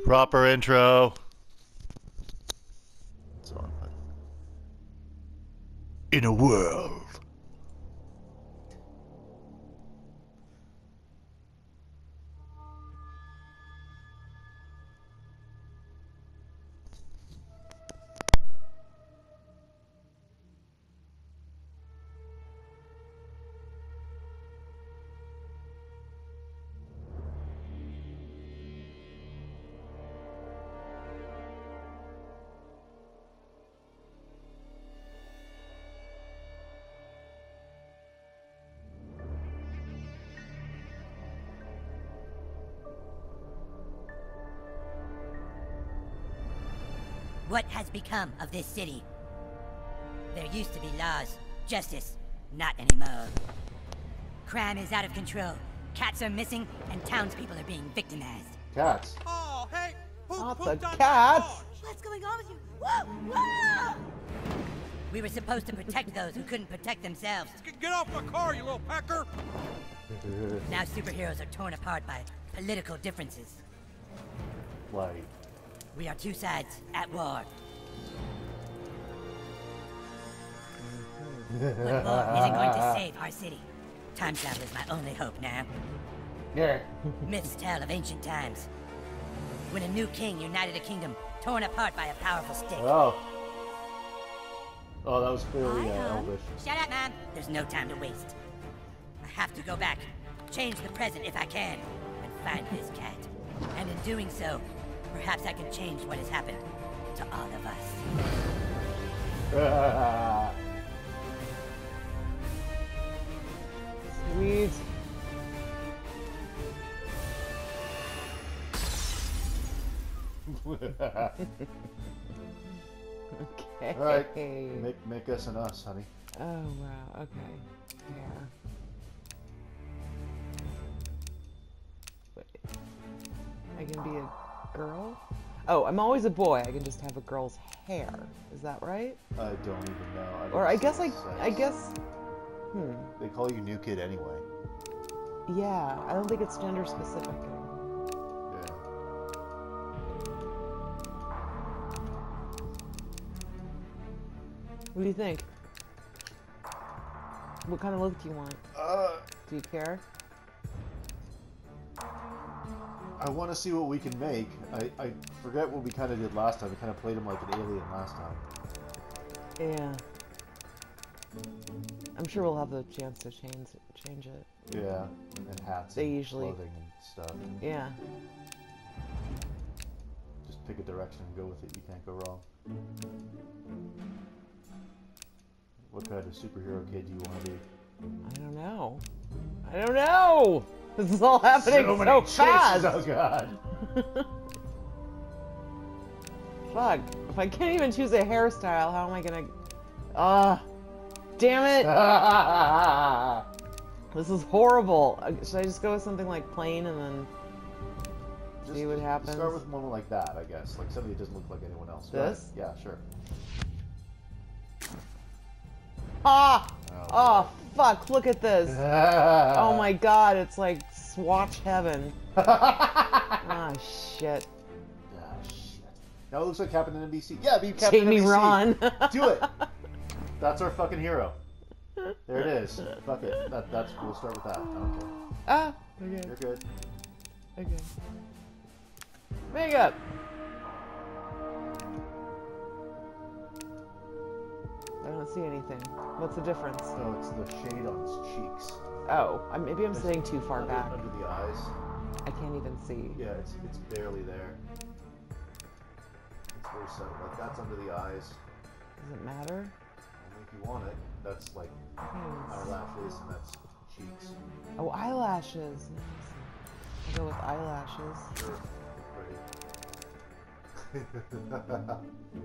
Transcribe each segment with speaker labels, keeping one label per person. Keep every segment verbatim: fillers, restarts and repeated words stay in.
Speaker 1: Proper intro. It's on. In a world.
Speaker 2: What has become of this city? There used to be laws, justice, not anymore. Crime is out of control. Cats are missing, and townspeople are being victimized.
Speaker 3: Cats.
Speaker 4: Oh, hey! Who
Speaker 3: Not
Speaker 4: pooped
Speaker 3: the
Speaker 4: on my
Speaker 3: cats.
Speaker 4: porch?
Speaker 2: What's going on with you? Whoa! Whoa! We were supposed to protect those who couldn't protect themselves.
Speaker 4: Get- Get off my car, you little pecker!
Speaker 2: Now superheroes are torn apart by political differences.
Speaker 3: Like,
Speaker 2: We are two sides at war. But war isn't going to save our city. Time travel is my only hope now.
Speaker 3: yeah.
Speaker 2: Myths tell of ancient times, when a new king united a kingdom torn apart by a powerful stick.
Speaker 3: Oh. Oh, that was clearly uh,
Speaker 2: Hi, Mom.
Speaker 3: Elvish.
Speaker 2: Shut up, Mom. There's no time to waste. I have to go back, change the present if I can, and find this cat. And in doing so, perhaps I can change what has happened to all of us.
Speaker 5: Sweet. Okay.
Speaker 3: All right, make make us and us, honey.
Speaker 5: Oh wow. Okay. Yeah. Wait. I can be a girl? Oh, I'm always a boy. I can just have a girl's hair. Is that right?
Speaker 3: I don't even know. I
Speaker 5: Or
Speaker 3: don't
Speaker 5: I
Speaker 3: see
Speaker 5: guess
Speaker 3: what
Speaker 5: I
Speaker 3: it
Speaker 5: I
Speaker 3: says.
Speaker 5: guess hmm.
Speaker 3: They call you New Kid anyway.
Speaker 5: Yeah, I don't think it's gender specific.
Speaker 3: Yeah.
Speaker 5: What do you think? What kind of look do you want?
Speaker 3: Uh,
Speaker 5: Do you care?
Speaker 3: I want to see what we can make. I I forget what we kind of did last time. We kind of played him like an alien last time.
Speaker 5: Yeah. I'm sure we'll have the chance to change change it.
Speaker 3: Yeah, and hats.
Speaker 5: They
Speaker 3: and
Speaker 5: usually-
Speaker 3: clothing and stuff.
Speaker 5: Yeah.
Speaker 3: Just pick a direction and go with it. You can't go wrong. What kind of superhero kid do you want to be?
Speaker 5: I don't know. I don't know. This is all happening so,
Speaker 3: many
Speaker 5: fast.
Speaker 3: choices, oh god.
Speaker 5: Fuck. If I can't even choose a hairstyle, how am I gonna? Ah, damn it. This is horrible. Uh, Should I just go with something like plain and then
Speaker 3: Just
Speaker 5: see what happens?
Speaker 3: Start with one like that, I guess. Like somebody that doesn't look like anyone else. Go
Speaker 5: This?
Speaker 3: ahead. Yeah, sure.
Speaker 5: Ah!
Speaker 3: Oh,
Speaker 5: Oh, fuck, look at this. Oh my god, it's like swatch heaven. Ah, shit.
Speaker 3: Ah, shit. Now it looks like Captain N B C. Yeah, be Captain
Speaker 5: Jamie
Speaker 3: N B C.
Speaker 5: Ron.
Speaker 3: Do it. That's our fucking hero. There it is. Fuck it. That, that's we'll start with that. I don't care.
Speaker 5: Ah, okay,
Speaker 3: You're good.
Speaker 5: okay. Makeup. I don't see anything. What's the difference?
Speaker 3: No, it's the shade on his cheeks.
Speaker 5: Oh, I- maybe I'm
Speaker 3: It's
Speaker 5: sitting too far
Speaker 3: under,
Speaker 5: back.
Speaker 3: Under the eyes.
Speaker 5: I can't even see.
Speaker 3: Yeah, it's it's barely there. It's very subtle. Like that's under the eyes.
Speaker 5: Does it matter?
Speaker 3: Only if you want it. That's like
Speaker 5: Hmm.
Speaker 3: eyelashes and that's cheeks.
Speaker 5: Oh, eyelashes. Nice. I'll go with eyelashes.
Speaker 3: Sure. Pretty.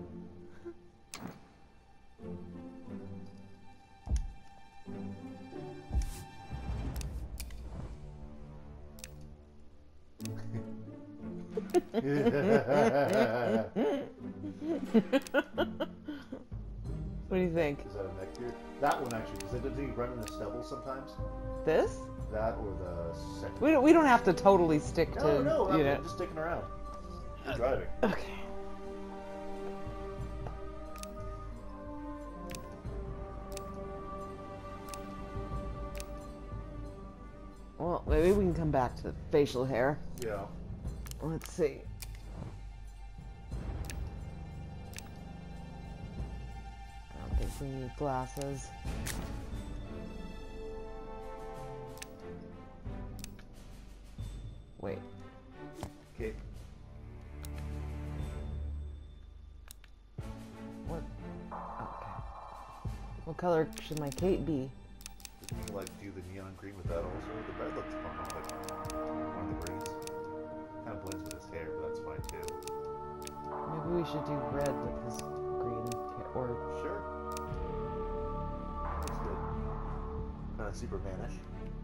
Speaker 5: What do you think?
Speaker 3: Is that a neck beard? That one actually, because doesn't he run in the stubble sometimes?
Speaker 5: This?
Speaker 3: That or the second.
Speaker 5: We don't, we don't have to totally stick to,
Speaker 3: No, no,
Speaker 5: you
Speaker 3: I'm
Speaker 5: know.
Speaker 3: just sticking around. Good driving.
Speaker 5: Okay. Well, maybe we can come back to facial hair.
Speaker 3: Yeah.
Speaker 5: Let's see. I don't think we need glasses. Wait.
Speaker 3: Okay.
Speaker 5: What? Okay. What color should my cape be?
Speaker 3: You can like do the neon green with that also. The red looks fun, like one of the greens. Kind of blends with his hair, but that's fine too.
Speaker 5: Maybe we should do red with his green ca- or
Speaker 3: Sure. Looks good. Kind of Superman-ish.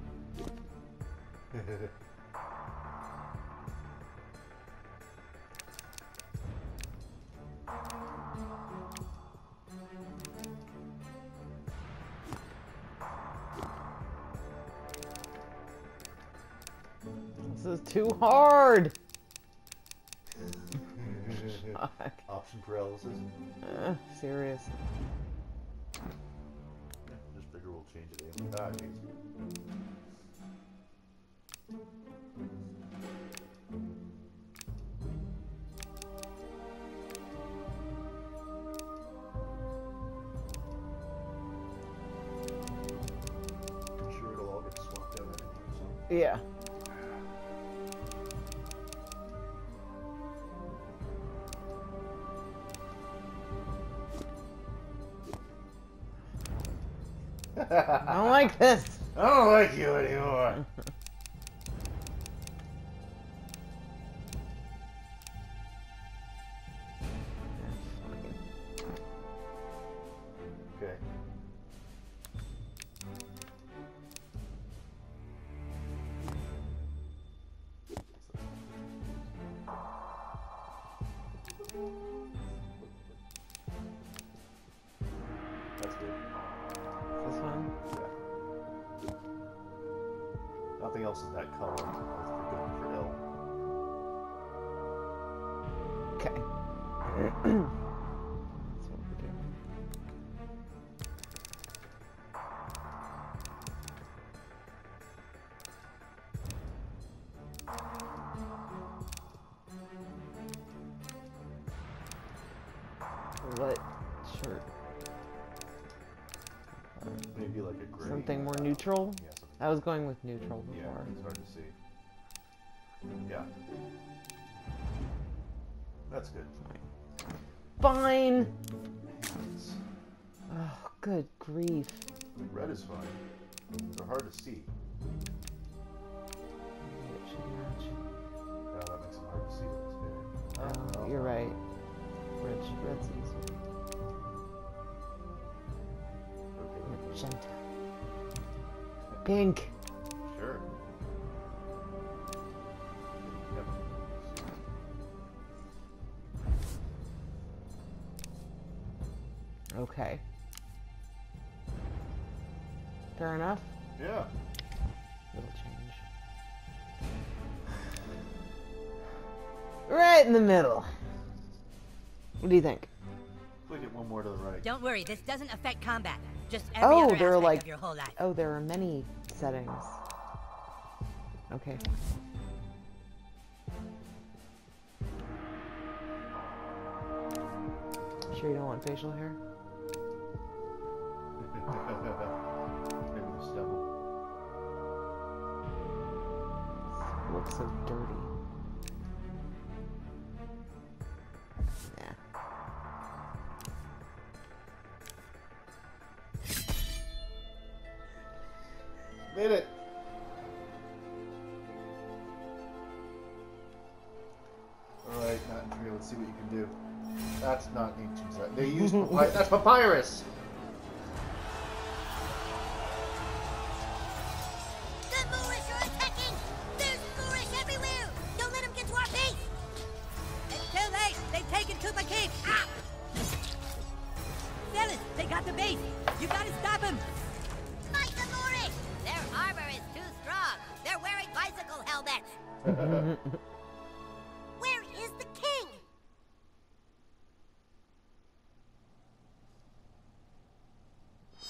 Speaker 5: this is too hard. Fuck.
Speaker 3: Option paralysis.
Speaker 5: Uh, serious.
Speaker 3: Yeah, just figure we'll change it. Eh? Ah, geez. I'm sure it'll all get swapped out anyway, so.
Speaker 5: Yeah. I don't like this.
Speaker 3: I don't like you anymore. Okay. That's good.
Speaker 5: This one.
Speaker 3: Yeah. Nothing else is that color if you're going for ill.
Speaker 5: Okay. That's what we're doing. What shirt?
Speaker 3: Maybe like a gray.
Speaker 5: Something more
Speaker 3: uh,
Speaker 5: neutral?
Speaker 3: Yeah, something.
Speaker 5: I was going with neutral
Speaker 3: Yeah,
Speaker 5: before.
Speaker 3: it's hard to see. Yeah. That's good.
Speaker 5: Fine!
Speaker 3: Hands.
Speaker 5: Oh, good grief.
Speaker 3: Red is fine. They're hard to see.
Speaker 5: Maybe it should match.
Speaker 3: Yeah, that makes them hard to see with this
Speaker 5: Oh,
Speaker 3: video.
Speaker 5: you're right. Red, red's easier.
Speaker 3: Okay.
Speaker 5: Magenta. Pink.
Speaker 3: Sure. Yep.
Speaker 5: Okay. Fair enough.
Speaker 3: Yeah.
Speaker 5: Little change. Right in the middle. What do you think?
Speaker 3: Click it one more to the right.
Speaker 2: Don't worry, this doesn't affect combat. Just every
Speaker 5: Oh,
Speaker 2: other
Speaker 5: there are
Speaker 2: aspect
Speaker 5: like
Speaker 2: of your whole life.
Speaker 5: oh, there are many settings. Okay. Sure you don't want facial hair?
Speaker 3: Maybe the stubble.
Speaker 5: It looks so dirty. Yeah.
Speaker 3: Made it. Alright, not true. Let's see what you can do. That's not ancient. Ze- They use papyrus. That's papyrus!
Speaker 6: The Moorish are attacking! There's Moorish everywhere! Don't let them get to our base!
Speaker 2: It's too late! They've taken Koopa Keep! Ah! Fellas, they got the base! You gotta stop them!
Speaker 6: Fight the Moorish! Their armor is too strong! They're wearing bicycle helmets! Where is the king?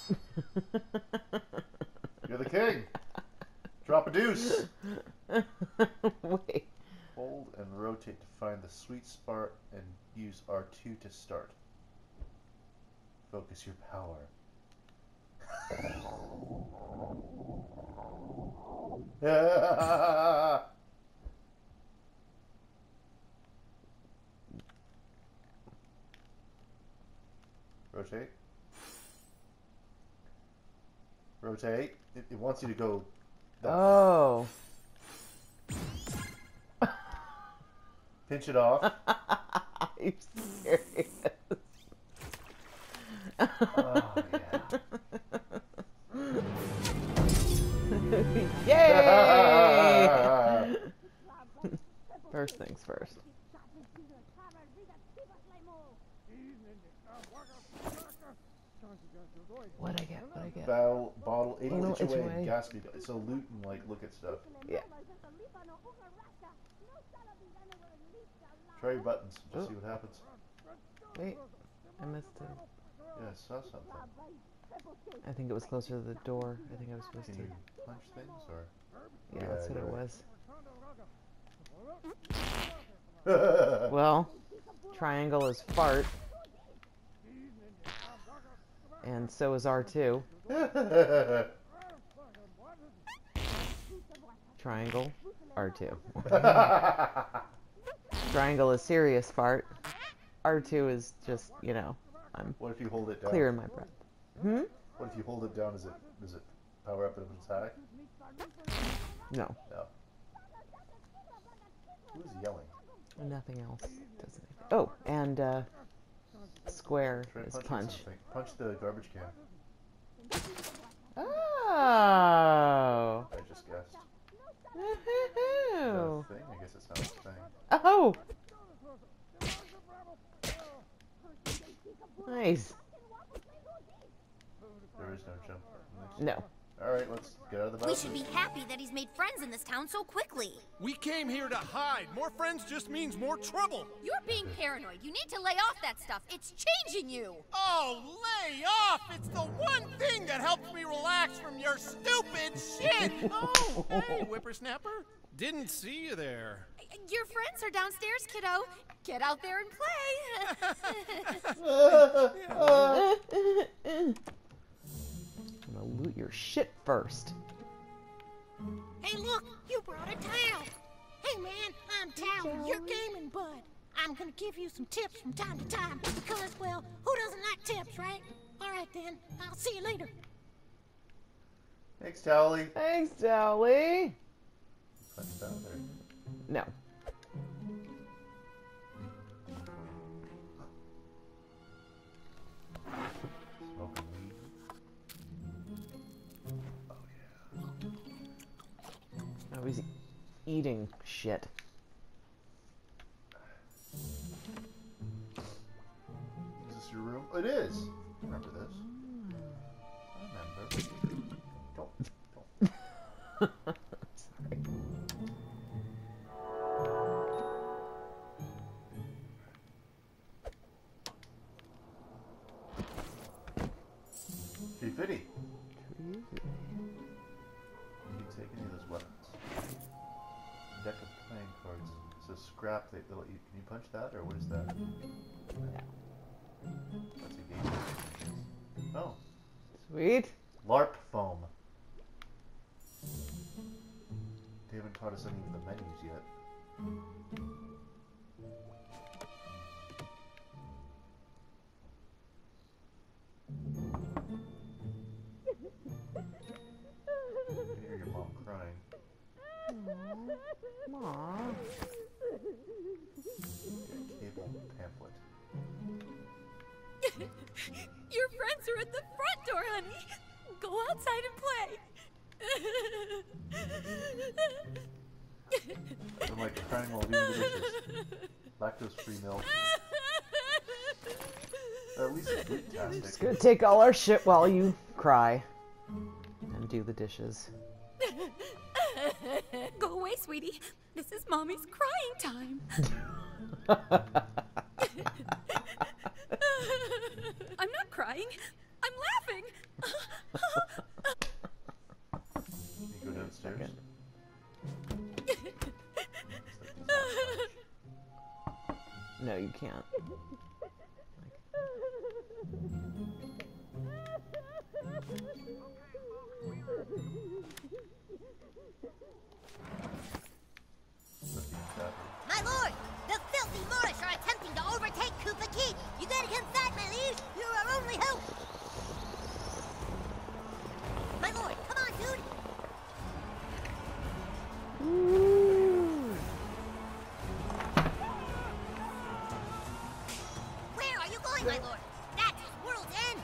Speaker 3: You're the king. Drop a deuce.
Speaker 5: Wait.
Speaker 3: Hold and rotate to find the sweet spot and use R two to start. Focus your power. Rotate. Rotate. It, it wants you to go. That way.
Speaker 5: Oh.
Speaker 3: Pinch it off.
Speaker 5: Are you serious?
Speaker 3: Oh, yeah.
Speaker 5: Yay! First things first. What'd I get? What'd I get?
Speaker 3: Barrel, bottle, eighty
Speaker 5: Oh, no,
Speaker 3: inch
Speaker 5: it's
Speaker 3: away,
Speaker 5: away.
Speaker 3: and Gatsby. So loot and like look at stuff.
Speaker 5: Yeah.
Speaker 3: Try your buttons. Just
Speaker 5: Oh.
Speaker 3: see what happens.
Speaker 5: Wait. I missed it.
Speaker 3: Yeah, I saw something.
Speaker 5: I think it was closer to the door. I think I was supposed
Speaker 3: Can
Speaker 5: to.
Speaker 3: you punch things or?
Speaker 5: Yeah, that's what it
Speaker 3: was.
Speaker 5: was. Well, triangle is fart. And so is R two. Triangle, R two. Triangle is serious fart. R two is just, you know, I'm
Speaker 3: What if you hold it down?
Speaker 5: clearing my breath. Hmm?
Speaker 3: What if you hold it down? Does it does it power up an attack?
Speaker 5: No,
Speaker 3: No. Who's yelling?
Speaker 5: nothing else does anything. Oh, and uh, square
Speaker 3: Try
Speaker 5: is
Speaker 3: punching
Speaker 5: punch.
Speaker 3: something. Punch the garbage can.
Speaker 5: Oh!
Speaker 3: I just guessed. Is that a
Speaker 5: Woohoo!
Speaker 3: thing? I guess it's not a thing.
Speaker 5: Oh! Nice.
Speaker 3: There is no jump.
Speaker 5: No.
Speaker 3: Alright, let's get out of the boat.
Speaker 6: We should be happy that he's made friends in this town so quickly.
Speaker 4: We came here to hide. More friends just means more trouble.
Speaker 6: You're being paranoid. You need to lay off that stuff. It's changing you.
Speaker 4: Oh, lay off! It's the one thing that helps me relax from your stupid shit! Oh, hey, whippersnapper. Didn't see you there.
Speaker 6: Your friends are downstairs, kiddo. Get out there and play.
Speaker 5: I'm gonna loot your shit first.
Speaker 7: Hey, look, you brought a towel. Hey, man, I'm Towel, your gaming bud. I'm gonna give you some tips from time to time because, well, who doesn't like tips, right? All right, then. I'll see you later.
Speaker 3: Thanks, Towley.
Speaker 5: Thanks, Dowley.
Speaker 3: Punch down there.
Speaker 5: No.
Speaker 3: Smoking weed. Oh yeah.
Speaker 5: I was eating shit.
Speaker 3: Is this your room? It is. Remember this? I remember. Don't. Don't.
Speaker 5: Sorry.
Speaker 3: Tree Fitty. Can you take any of those weapons? Deck of playing cards. It says scrap. They, they'll let you, can you punch that, or what is that? That's a game. Oh,
Speaker 5: Sweet.
Speaker 3: LARP foam. They haven't taught us any of the menus yet. I hear your mom crying.
Speaker 5: Aww.
Speaker 3: Cable pamphlet.
Speaker 6: Your friends are at the front door, honey. Go outside and play.
Speaker 3: I'm like crying while doing the dishes. Lactose-free milk. At least it's
Speaker 5: Just
Speaker 3: fantastic.
Speaker 5: gonna take all our shit while you cry. And do the dishes.
Speaker 6: Go away, sweetie. This is Mommy's crying time. I'm not crying. I'm
Speaker 8: laughing.
Speaker 3: You go downstairs.
Speaker 5: No, you can't.
Speaker 6: My lord, the filthy Moorish are attempting to overtake Kufa Keep. You gotta come fight, my liege. You're our only hope. My lord, come on, dude. Where are you going, my lord? That's World's End.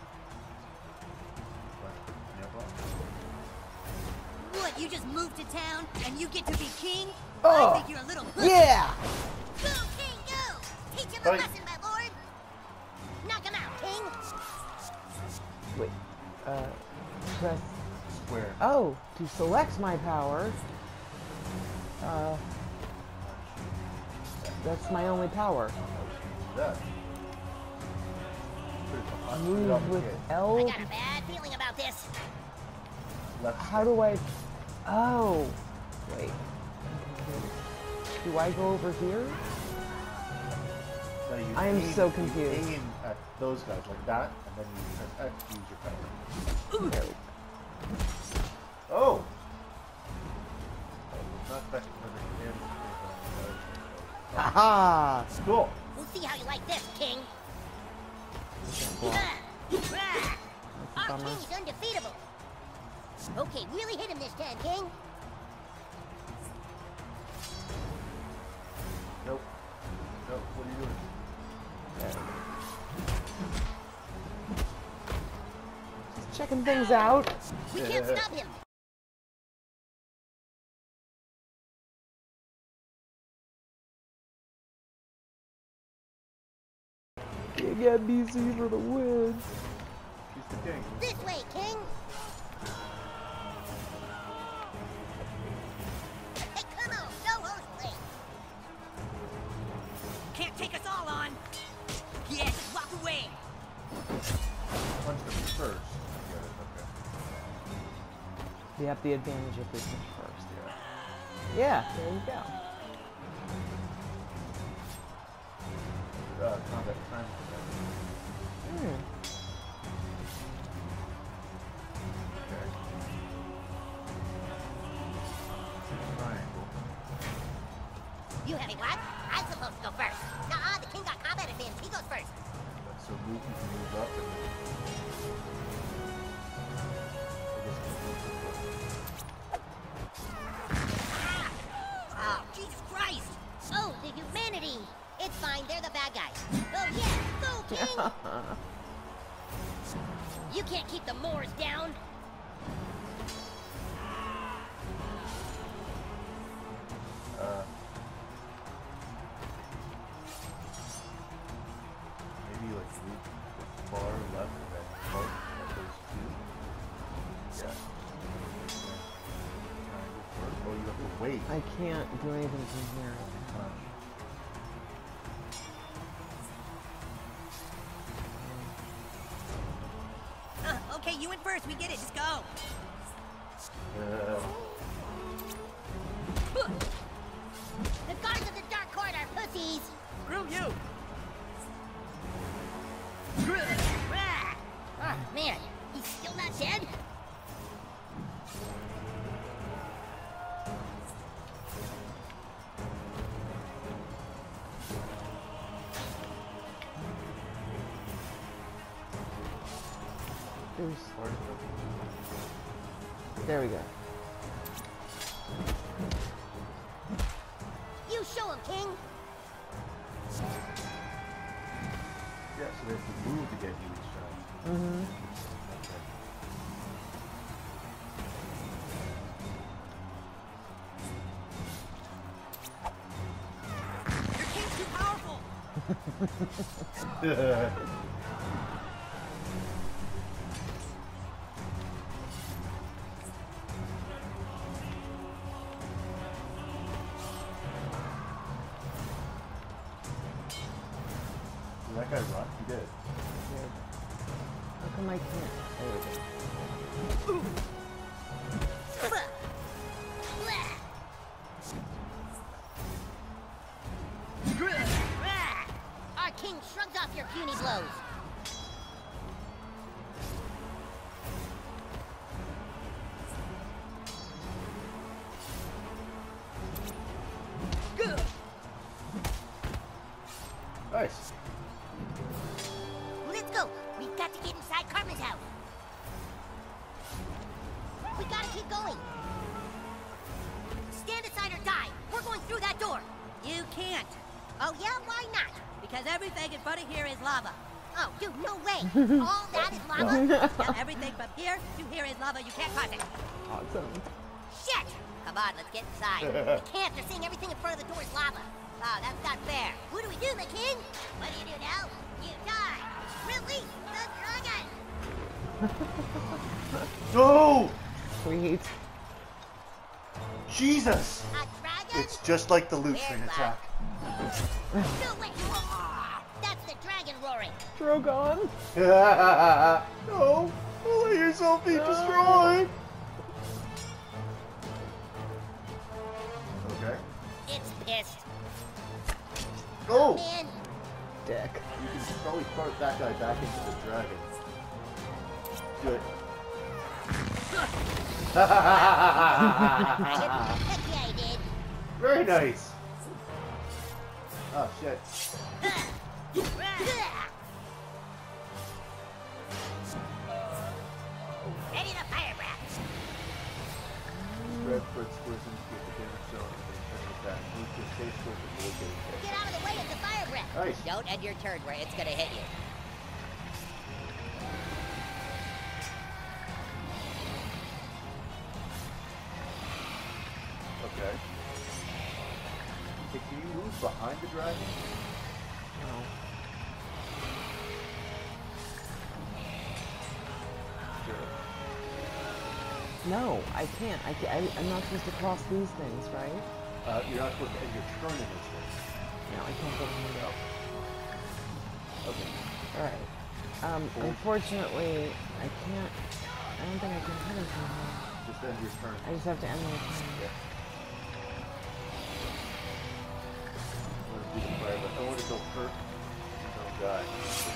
Speaker 6: What, you just moved to town and you get to be king?
Speaker 5: Oh.
Speaker 6: I think you're a little pussy.
Speaker 5: Yeah!
Speaker 6: Go, King, go! Teach him a
Speaker 3: Fight.
Speaker 6: lesson, my lord! Knock him out, King!
Speaker 5: Wait. Uh, press.
Speaker 3: Square.
Speaker 5: Oh, to select my power. Uh, that's my only power.
Speaker 3: That.
Speaker 5: Move with
Speaker 6: I
Speaker 5: L.
Speaker 6: got a bad feeling about this.
Speaker 3: Left.
Speaker 5: How do I? Oh, wait. Do I go over here?
Speaker 3: No, you
Speaker 5: I am
Speaker 3: aim-
Speaker 5: so
Speaker 3: you
Speaker 5: confused.
Speaker 3: aim at those guys like that, and then you press X to use your power.
Speaker 5: There we go.
Speaker 3: Oh! Not effective for the
Speaker 5: Aha!
Speaker 3: Cool.
Speaker 6: We'll see how you like this, King.
Speaker 5: block.
Speaker 6: Rah! Our
Speaker 5: bummer.
Speaker 6: King's undefeatable. Okay, really hit him this time, King.
Speaker 3: Nope. Nope. What are you doing?
Speaker 5: Just checking things out.
Speaker 6: We can't stop him.
Speaker 5: You got B C for the win.
Speaker 3: He's the king.
Speaker 6: This way, King. Hey, come on, no horseplay.
Speaker 2: Can't take us all on. Yeah, just walk away.
Speaker 3: Punch them first. I get it. Okay.
Speaker 5: You have the advantage of this one first.
Speaker 3: Yeah.
Speaker 5: Yeah, there you go.
Speaker 3: Uh, combat time.
Speaker 5: Hmm.
Speaker 3: Okay. Triangle.
Speaker 6: You have a what? I'm supposed to go first. Nuh-uh, the King got combat advantage. He goes first.
Speaker 3: So move, you can move up and then...
Speaker 6: Oh, Jesus Christ! Oh, the humanity! It's fine, they're the bad guys. Oh yeah, go King! You can't keep the Moors down.
Speaker 3: Uh, maybe like move far left and then close like those two. Yeah. Triangle first. Oh, you have to wait.
Speaker 5: I can't do anything from here.
Speaker 3: Punch.
Speaker 2: Uh, okay, you went first. We get it. Just go.
Speaker 3: Uh,
Speaker 6: The guards of the Dark Court are pussies.
Speaker 2: Screw you.
Speaker 6: Rah! Oh man, he's still not dead?
Speaker 5: There's,
Speaker 3: hard
Speaker 5: there we go.
Speaker 6: You show him, King.
Speaker 3: Yeah, so they have to move to get you each time.
Speaker 5: Mm-hmm.
Speaker 3: Okay.
Speaker 2: Your king's too powerful.
Speaker 3: Did that guy run? He did.
Speaker 5: come I can't? There we go.
Speaker 6: Our king shrugs off your puny blows.
Speaker 3: Nice.
Speaker 6: Let's go. We've got to get inside Karma's house. We gotta keep going. Stand aside or die. We're going through that door.
Speaker 2: You can't,
Speaker 6: Oh yeah? Why not?
Speaker 2: because everything in front of here is lava.
Speaker 6: Oh, dude, no way. All that is lava?
Speaker 2: Now, everything from here to here is lava. You can't cross it.
Speaker 5: Awesome.
Speaker 6: Shit! Come on, let's get inside. We can't. They're saying everything in front of the door is lava. Oh, that's not fair. What do we do, the king? What do you do now? You die. Release the dragon.
Speaker 3: No!
Speaker 5: Sweet.
Speaker 3: Jesus!
Speaker 6: A dragon?
Speaker 3: It's just like the loot screen
Speaker 6: Weird,
Speaker 3: attack.
Speaker 6: No way. Ah, that's the dragon roaring.
Speaker 5: Drogon.
Speaker 3: No! Don't let yourself be destroyed! Okay.
Speaker 6: It's pissed.
Speaker 3: Go!
Speaker 6: Man,
Speaker 5: Dick.
Speaker 3: You can probably fart that guy back into the dragon. Good.
Speaker 6: heck yeah, I did.
Speaker 3: Very nice. Oh shit.
Speaker 6: Ready to fire breath.
Speaker 3: Red foot squares indicate the damage zone and then turn it back. Move to a safe source of locating
Speaker 6: Get out of the way of the fire breath.
Speaker 3: Nice.
Speaker 6: Don't end your turn where it's gonna hit you.
Speaker 3: Okay. Okay, can you move behind the dragon?
Speaker 5: No.
Speaker 3: Sure.
Speaker 5: No, I can't. I can't. I, I'm not supposed to cross these things, right?
Speaker 3: Uh, you're not supposed to end your turn in this thing.
Speaker 5: No, I can't go behind it.
Speaker 3: Okay.
Speaker 5: Alright. Um, unfortunately, I can't. I don't think I can hit him from here.
Speaker 3: Just end your turn.
Speaker 5: I just have to end my turn.
Speaker 3: Yeah. I want to do the fire, but I want to go first. Don't die.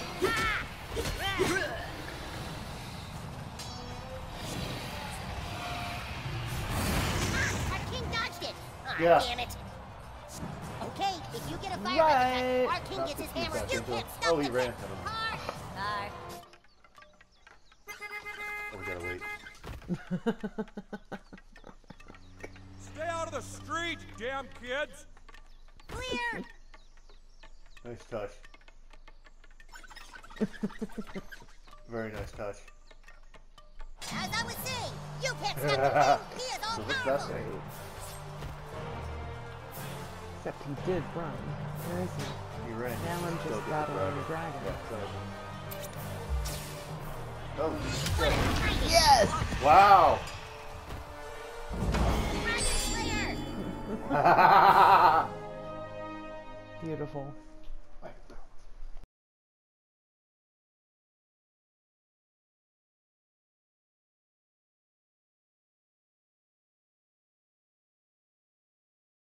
Speaker 6: Our king dodged it. Aw,
Speaker 3: Yeah.
Speaker 6: damn it. Okay, if you get a fire
Speaker 5: Right.
Speaker 6: breath attack, our king
Speaker 3: Not
Speaker 6: gets his
Speaker 3: fifteen
Speaker 6: hammer. You
Speaker 3: seconds,
Speaker 6: can't
Speaker 3: though.
Speaker 6: stop
Speaker 3: Oh, he
Speaker 6: the
Speaker 3: ran
Speaker 6: car.
Speaker 3: from him.
Speaker 6: Car. Car.
Speaker 3: Oh, we gotta wait.
Speaker 8: Stay out of the street, you damn kids!
Speaker 6: Clear.
Speaker 3: Nice touch. Very nice touch.
Speaker 6: As I was saying, you can't stop the king. He is all
Speaker 3: So what's that
Speaker 6: powerful.
Speaker 3: say?
Speaker 5: Except he did run. Where is he?
Speaker 3: He ran.
Speaker 5: Now I'm
Speaker 3: Still
Speaker 5: just
Speaker 3: get the
Speaker 5: battling the dragon.
Speaker 3: Yeah, so. Oh, shit.
Speaker 5: Yes!
Speaker 3: Wow!
Speaker 6: Dragon Slayer.
Speaker 5: Beautiful.